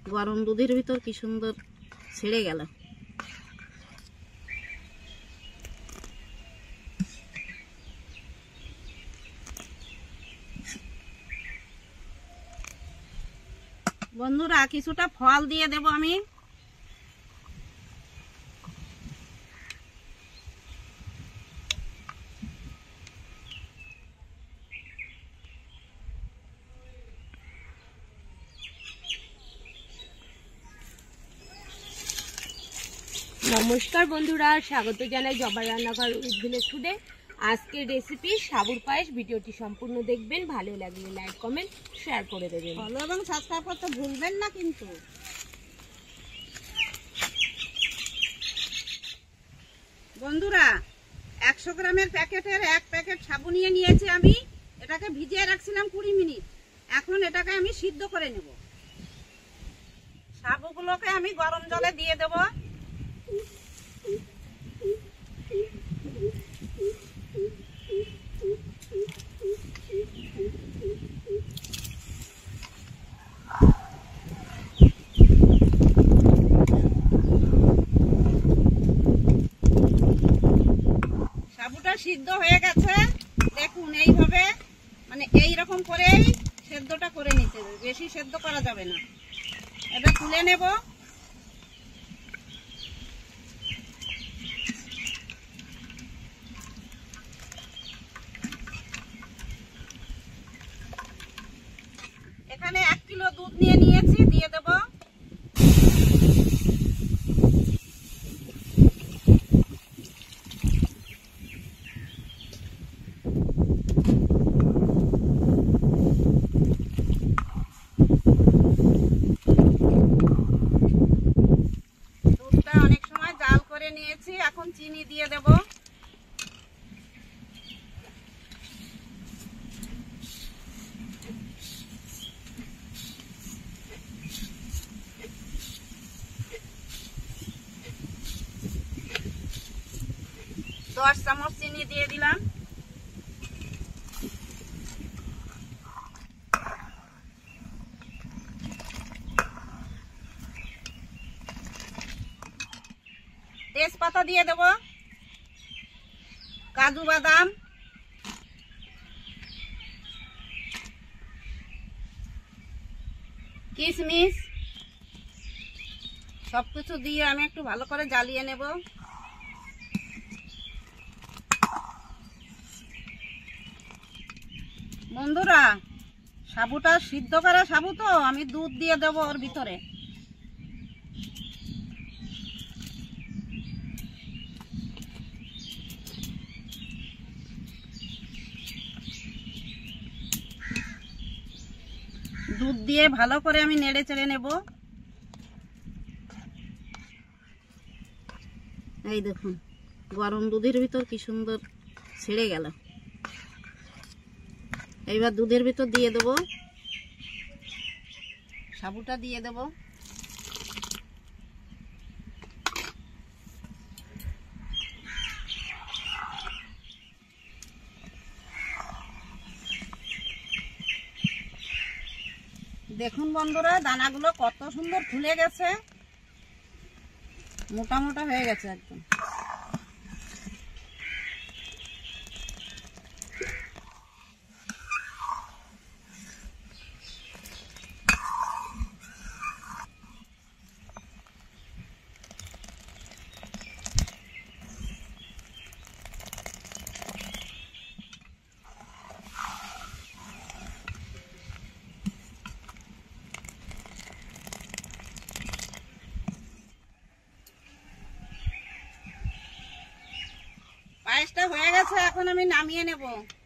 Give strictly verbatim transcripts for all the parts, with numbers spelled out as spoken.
গরম দুধের ভিতর কি সুন্দর ছেড়ে গেল। বন্ধুরা কিছুটা ফল দিয়ে দেব আমি। নমস্কার বন্ধুরা, স্বাগত জানাই জবা রান্নাঘর উইথ ভিলেজ ফুডে। আজকের রেসিপি সাবুর পায়েস। ভিডিওটি সম্পূর্ণ দেখবেন, ভালো লাগলে লাইক কমেন্ট শেয়ার করে দেবেন। ফলো এবং সাবস্ক্রাইব করতে ভুলবেন না কিন্তু। বন্ধুরা একশো গ্রামের প্যাকেটের এক প্যাকেট সাবু নিয়ে নিয়েছি আমি। এটাকে ভিজিয়ে রাখছিলাম কুড়ি মিনিট। এখন এটাকে আমি সিদ্ধ করে নেব। সাবুগুলোকে আমি গরম জলে দিয়ে দেব। সাবুটা সিদ্ধ হয়ে গেছে, দেখুন এইভাবে, মানে এইরকম করেই সেদ্ধটা করে নিতে হবে, বেশি সেদ্ধ করা যাবে না। এটা তুলে নেব। এখানে এক কিলো দুধ নিয়ে নিয়েছি, দিয়ে দেব। দুধটা অনেক সময় জাল করে নিয়েছি, এখন চিনি দিয়ে দেব। দশ চামচ চিনি দিয়ে দিলাম। তেজপাতা দিয়ে দেব, কাজু বাদাম, কিশমিশ সবকিছু দিয়ে আমি একটু ভালো করে জ্বালিয়ে নেব। বন্ধুরা সাবুটা সিদ্ধ করা সাবু তো, আমি দুধ দিয়ে দেব ওর ভিতরে। দুধ দিয়ে ভালো করে আমি নেড়ে চেড়ে নেব। এই দেখুন গরম দুধের ভিতর কি সুন্দর ছেড়ে গেল। এইবার দুধের ভিতর দিয়ে দেব, সাবুটা দিয়ে দেব। দেখুন বন্ধুরা দানাগুলো কত সুন্দর ফুলে গেছে, মোটা মোটা হয়ে গেছে একদম। পায়েসটা হয়ে গেছে, এখন আমি নামিয়ে নেব।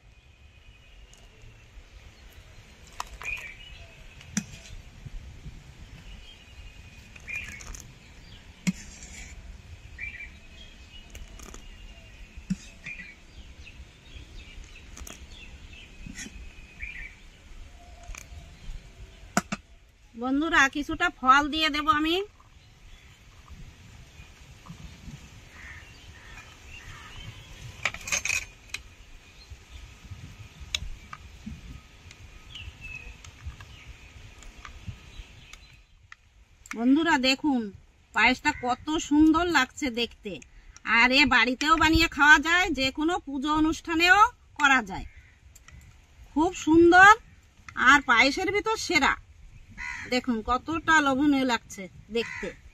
বন্ধুরা কিছুটা ফল দিয়ে দেব আমি। বন্ধুরা দেখুন পায়েসটা কত সুন্দর লাগছে দেখতে। আর এ বাড়িতেও বানিয়ে খাওয়া যায়, যে কোনো পুজো অনুষ্ঠানেও করা যায়। খুব সুন্দর আর পায়েসের ভিতর সেরা। দেখুন কতটা লোভনীয় লাগছে দেখতে।